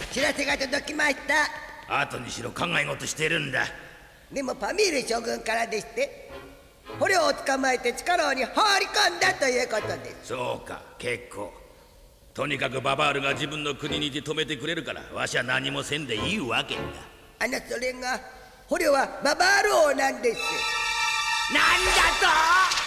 知らせが届きました。 後にしろ考え事してるんだ。 でもパミール将軍からでして、捕虜を捕まえて地下牢に放り込んだということです。 そうか、結構。とにかくババールが自分の国にいて止めてくれるから、わしは何もせんでいいわけだ。 それが捕虜はババール王なんです。 なんだと。